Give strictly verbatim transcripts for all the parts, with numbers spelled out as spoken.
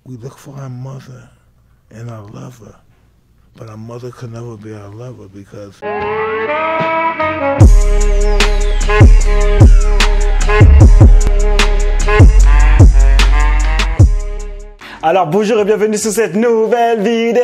we look for our mother and our lover, but our mother could never be our lover because... Alors bonjour et bienvenue sur cette nouvelle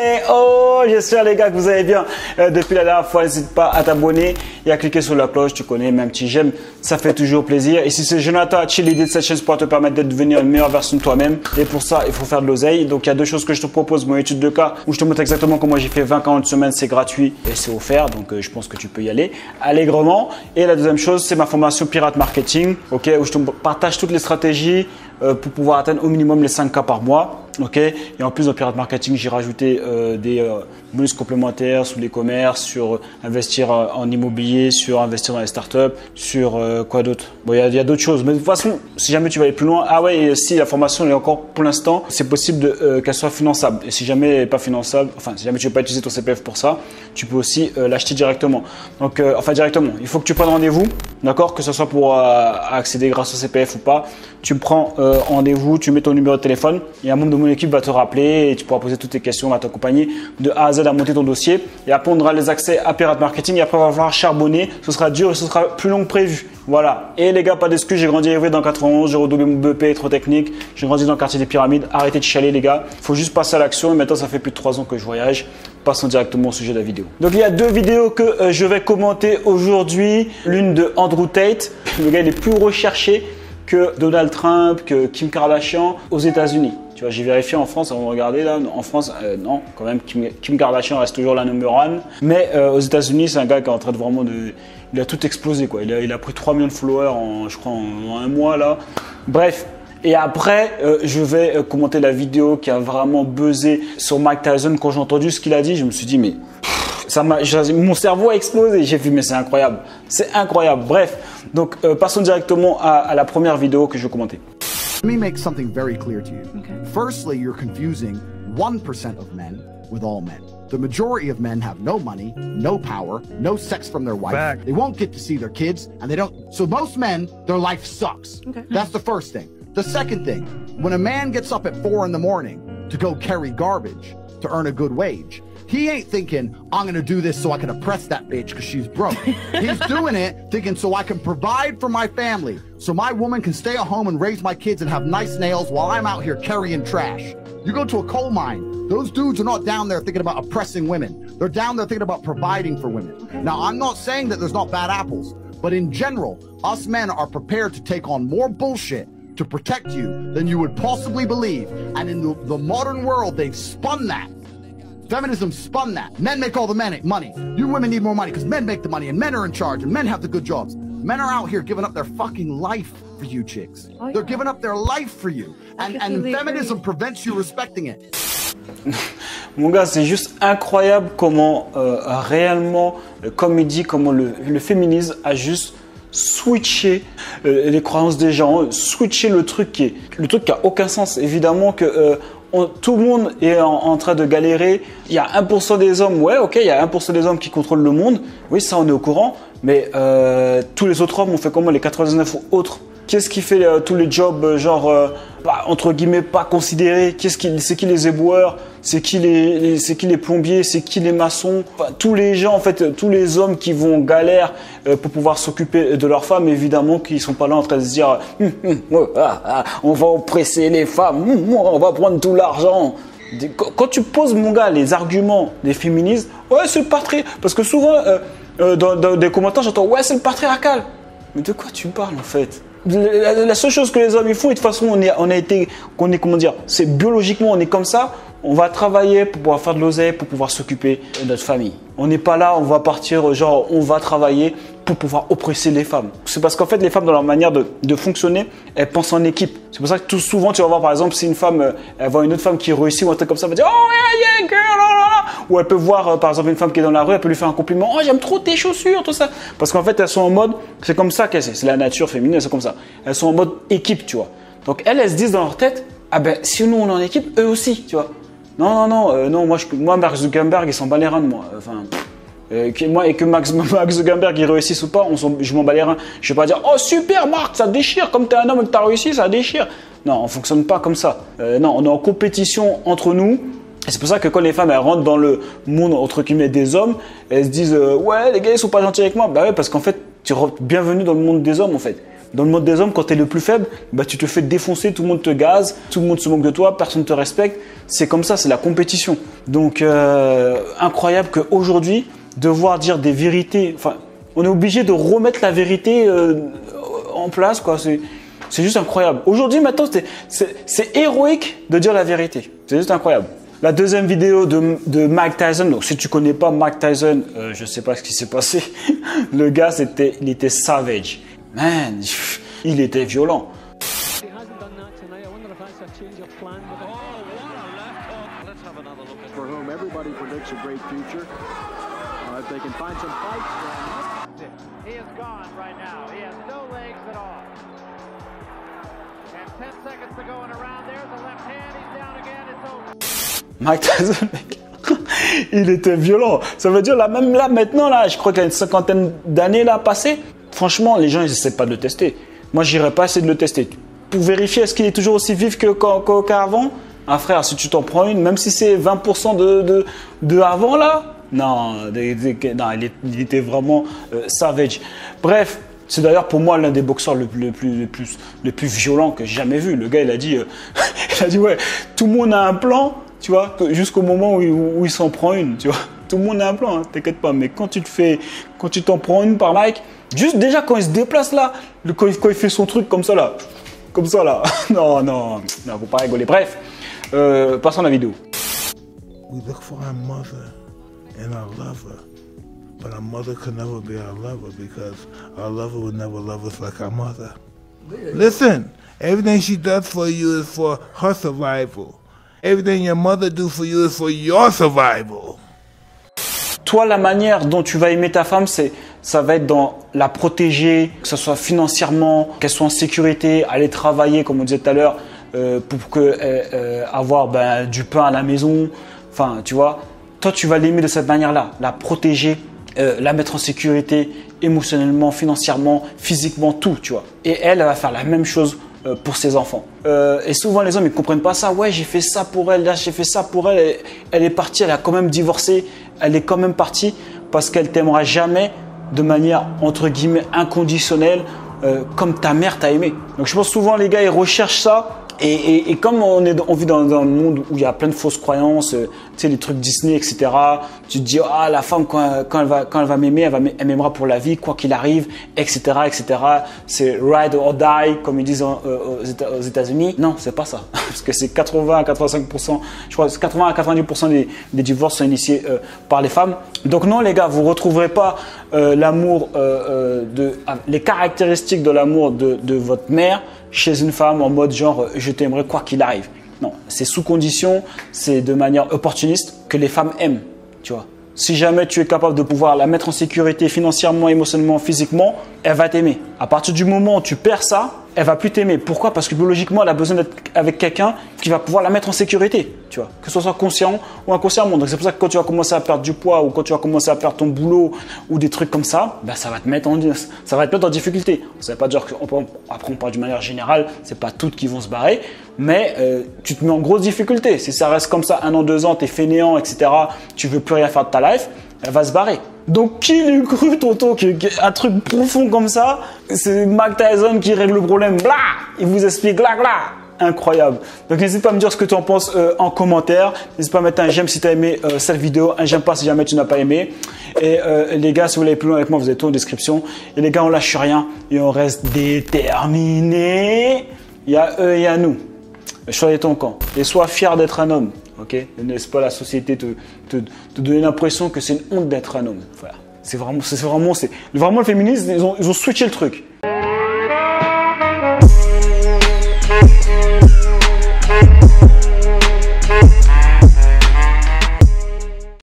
vidéo. J'espère les gars que vous allez bien. Euh, depuis la dernière fois, n'hésite pas à t'abonner et à cliquer sur la cloche. Tu connais, même un petit j'aime, ça fait toujours plaisir. Ici c'est Jonathan, l'idée de cette chaîne pour te permettre de devenir une meilleure version de toi-même. Et pour ça, il faut faire de l'oseille. Donc il y a deux choses que je te propose. Mon étude de cas où je te montre exactement comment j'ai fait vingt quarante semaines. C'est gratuit et c'est offert. Donc euh, je pense que tu peux y aller allègrement. Et la deuxième chose, c'est ma formation Pirate Marketing, ok, où je te partage toutes les stratégies euh, pour pouvoir atteindre au minimum les cinq K par mois. Ok, et en plus dans Pirate Marketing, j'ai rajouté euh, des euh, bonus complémentaires sur l'e-commerce, sur euh, investir euh, en immobilier, sur investir dans les startups, sur euh, quoi d'autre. Bon, il y a, a d'autres choses, mais de toute façon, si jamais tu vas aller plus loin, ah ouais, et si la formation est encore pour l'instant, c'est possible de, euh, qu'elle soit finançable. Et si jamais elle n'est pas finançable, enfin, si jamais tu ne veux pas utiliser ton C P F pour ça, tu peux aussi euh, l'acheter directement. Donc, euh, enfin, directement, il faut que tu prennes rendez-vous, d'accord, que ce soit pour euh, accéder grâce au C P F ou pas. Tu prends euh, rendez-vous, tu mets ton numéro de téléphone et un membre de mon équipe va te rappeler et tu pourras poser toutes tes questions, va t'accompagner de A à Z à monter ton dossier. Et après, on aura les accès à Pirate Marketing et après, on va falloir charbonner. Ce sera dur et ce sera plus long que prévu. Voilà. Et les gars, pas d'excuses, j'ai grandi à dans quatre-vingt-onze, j'ai redoublé mon B E P, trop technique. J'ai grandi dans le quartier des Pyramides. Arrêtez de chialer, les gars. Il faut juste passer à l'action. Et maintenant, ça fait plus de trois ans que je voyage. Passons directement au sujet de la vidéo. Donc, il y a deux vidéos que euh, je vais commenter aujourd'hui. L'une de Andrew Tate. Le gars, il est plus recherché que Donald Trump, que Kim Kardashian aux États-Unis. Tu vois, j'ai vérifié en France, on va regarder là, en France, euh, non, quand même, Kim, Kim Kardashian reste toujours la number one. Mais euh, aux États-Unis, c'est un gars qui est en train de vraiment de, il a tout explosé quoi. Il a, il a pris trois millions de followers en, je crois, en, en un mois là. Bref. Et après, euh, je vais euh, commenter la vidéo qui a vraiment buzzé sur Mike Tyson. Quand j'ai entendu ce qu'il a dit, je me suis dit mais ça m'a, mon cerveau a explosé. J'ai vu mais c'est incroyable, c'est incroyable. Bref, donc euh, passons directement à, à la première vidéo que je vais commenter. Let me make something very clear to you. Okay. Firstly, you're confusing one percent of men with all men. The majority of men have no money, no power, no sex from their wife. Back. They won't get to see their kids, and they don't. So most men, their life sucks. Okay. That's the first thing. The second thing, when a man gets up at four in the morning to go carry garbage to earn a good wage, he ain't thinking, I'm going to do this so I can oppress that bitch because she's broke. He's doing it thinking so I can provide for my family, so my woman can stay at home and raise my kids and have nice nails while I'm out here carrying trash. You go to a coal mine, those dudes are not down there thinking about oppressing women. They're down there thinking about providing for women. Okay. Now, I'm not saying that there's not bad apples, but in general, us men are prepared to take on more bullshit to protect you than you would possibly believe. And in the, the modern world, they've spun that. Feminism spun that. Men make all the men money. You women need more money because men make the money and men are in charge and men have the good jobs. Men are out here giving up their fucking life for you chicks. Oh, yeah. They're giving up their life for you. And, and feminism agree. prevents you respecting it. Mon gars, c'est juste incroyable comment euh, réellement, comme il dit, comment le, le féminisme a juste switcher euh, les croyances des gens, switcher le truc qui est le truc qui a aucun sens. Évidemment que euh, on, tout le monde est en, en train de galérer. Il y a un pour cent des hommes, ouais, ok, il y a un pour cent des hommes qui contrôlent le monde. Oui, ça on est au courant. Mais euh, tous les autres hommes ont fait comment les quatre-vingt-dix-neuf autres? Qu'est-ce qui fait euh, tous les jobs euh, genre euh, bah, entre guillemets pas considérés? Qu'est-ce qui, c'est qui les éboueurs? C'est qui les, les c'est qui les plombiers? C'est qui les maçons? Enfin, tous les gens en fait, tous les hommes qui vont galère euh, pour pouvoir s'occuper de leurs femmes, évidemment qu'ils sont pas là en train de se dire hum, hum, oh, ah, ah, on va oppresser les femmes, hum, on va prendre tout l'argent. Quand tu poses mon gars les arguments des féministes, ouais c'est le patriarcat, parce que souvent euh, euh, dans, dans des commentaires j'entends ouais c'est le patriarcal. Mais de quoi tu me parles en fait? La, la seule chose que les hommes ils font, et de toute façon on, est, on a été, qu'on est comment dire, c'est biologiquement on est comme ça, on va travailler pour pouvoir faire de l'oseille, pour pouvoir s'occuper de notre famille. On n'est pas là, on va partir genre on va travailler pour pouvoir oppresser les femmes. C'est parce qu'en fait les femmes dans leur manière de, de fonctionner, elles pensent en équipe. C'est pour ça que tout souvent tu vas voir par exemple si une femme, elle voit une autre femme qui réussit ou un truc comme ça, elle va dire oh yeah yeah girl, ou elle peut voir par exemple une femme qui est dans la rue, elle peut lui faire un compliment, oh j'aime trop tes chaussures, tout ça. Parce qu'en fait elles sont en mode, c'est comme ça qu'elles c'est, c'est la nature féminine, c'est comme ça. Elles sont en mode équipe, tu vois. Donc elles, elles se disent dans leur tête, ah ben si nous on est en équipe, eux aussi, tu vois. Non non non, euh, non moi je, moi Mark Zuckerberg il s'en bat les reins de moi. Enfin. Euh, que moi et que Max, Max Zuckerberg il réussisse ou pas, on je m'en bats les reins. Je vais pas dire oh super Marc, ça déchire, comme t'es un homme et que t'as réussi, ça déchire. Non, on fonctionne pas comme ça. Euh, non, on est en compétition entre nous. Et c'est pour ça que quand les femmes elles rentrent dans le monde entre guillemets des hommes, elles se disent euh, ouais les gars ils sont pas gentils avec moi. Bah ouais parce qu'en fait tu es bienvenue dans le monde des hommes en fait. Dans le monde des hommes, quand tu es le plus faible, bah, tu te fais défoncer, tout le monde te gaze, tout le monde se moque de toi, personne ne te respecte. C'est comme ça, c'est la compétition. Donc, euh, incroyable qu'aujourd'hui, devoir dire des vérités, enfin, on est obligé de remettre la vérité euh, en place, quoi. C'est, c'est juste incroyable. Aujourd'hui, maintenant, c'est, c'est, c'est héroïque de dire la vérité. C'est juste incroyable. La deuxième vidéo de, de Mike Tyson. Donc, si tu connais pas Mike Tyson, euh, je sais pas ce qui s'est passé. Le gars, c'était, il était savage. Man, il était violent. Mike Tyson, mec. Il était violent. Ça veut dire là, même là, maintenant, là, je crois qu'il y a une cinquantaine d'années là passées. Franchement, les gens, ils essaient pas de le tester. Moi, j'irais pas essayer de le tester. Pour vérifier, est-ce qu'il est toujours aussi vif que, qu'avant? Ah frère, si tu t'en prends une, même si c'est vingt pour cent de, de, de avant là, non, de, de, non il, est, il était vraiment euh, savage. Bref, c'est d'ailleurs pour moi l'un des boxeurs le, le, plus, le, plus, le plus violent que j'ai jamais vu. Le gars, il a dit, euh, il a dit ouais, tout le monde a un plan, tu vois, jusqu'au moment où, où, où il s'en prend une, tu vois. Tout le monde a un plan, hein, t'inquiète pas. Mais quand tu te fais, quand tu t'en prends une par Mike, juste déjà quand il se déplace là, le, quand, il, quand il fait son truc comme ça là, comme ça là, non, non, non, faut pas rigoler. Bref, euh, passons à la vidéo. We look for our mother and our lover, but our mother could never be our lover because our lover would never love us like our mother. Listen, everything she does for you is for her survival. Everything your mother do for you is for your survival. Toi, la manière dont tu vas aimer ta femme, c'est, ça va être dans la protéger, que ce soit financièrement, qu'elle soit en sécurité, aller travailler, comme on disait tout à l'heure, euh, pour que, euh, euh, avoir ben, du pain à la maison. Enfin, tu vois, toi, tu vas l'aimer de cette manière-là, la protéger, euh, la mettre en sécurité, émotionnellement, financièrement, physiquement, tout, tu vois. Et elle, elle va faire la même chose euh, pour ses enfants. Euh, et souvent, les hommes, ils ne comprennent pas ça. Ouais, j'ai fait ça pour elle, là, j'ai fait ça pour elle. Elle, elle est partie, elle a quand même divorcé. Elle est quand même partie parce qu'elle t'aimera jamais de manière, entre guillemets, inconditionnelle, euh, comme ta mère t'a aimé. Donc, je pense souvent, les gars, ils recherchent ça. Et, et, et comme on, est, on vit dans, dans un monde où il y a plein de fausses croyances, euh, tu sais, les trucs Disney, et cetera. Tu te dis, ah, la femme, quand, quand elle va, quand elle va m'aimer, elle, va, elle m'aimera pour la vie, quoi qu'il arrive, et cetera, et cetera. C'est ride or die, comme ils disent en, euh, aux États-Unis. Non, c'est pas ça. Parce que c'est quatre-vingts à quatre-vingt-cinq pour cent, je crois, quatre-vingts à quatre-vingt-dix pour cent des, des divorces sont initiés euh, par les femmes. Donc non, les gars, vous retrouverez pas euh, l'amour, euh, euh, de, euh, les caractéristiques de l'amour de, de votre mère chez une femme en mode genre je t'aimerai quoi qu'il arrive. Non, c'est sous condition, c'est de manière opportuniste que les femmes aiment, tu vois. Si jamais tu es capable de pouvoir la mettre en sécurité financièrement, émotionnellement, physiquement, elle va t'aimer. À partir du moment où tu perds ça, elle va plus t'aimer. Pourquoi? Parce que biologiquement, elle a besoin d'être avec quelqu'un qui va pouvoir la mettre en sécurité, tu vois. Que ce soit conscient ou inconsciemment. Donc c'est pour ça que quand tu vas commencer à perdre du poids ou quand tu vas commencer à perdre ton boulot ou des trucs comme ça, ben ça va te mettre en, ça va te mettre en difficulté. Ça ne veut pas dire qu'on peut, après on parle d'une manière générale, c'est pas toutes qui vont se barrer, mais euh, tu te mets en grosse difficulté. Si ça reste comme ça un an, deux ans, t'es fainéant, et cetera. Tu veux plus rien faire de ta life, elle va se barrer. Donc, qui l'eût cru, Tonton, qu'un truc profond comme ça, c'est Mike Tyson qui règle le problème. Blah, il vous explique, blah, blah. Incroyable. Donc, n'hésite pas à me dire ce que tu en penses euh, en commentaire. N'hésite pas à mettre un j'aime si tu as aimé euh, cette vidéo, un j'aime pas si jamais tu n'as pas aimé. Et euh, les gars, si vous voulez aller plus loin avec moi, vous avez tout en description. Et les gars, on lâche rien et on reste déterminés. Il y a eux et il y a nous. Choisis ton camp et sois fier d'être un homme. Ok, ne laisse pas la société te, te, te donner l'impression que c'est une honte d'être un homme. Voilà. C'est vraiment, c'est vraiment, c'est vraiment le féminisme. Ils ont, ils ont switché le truc.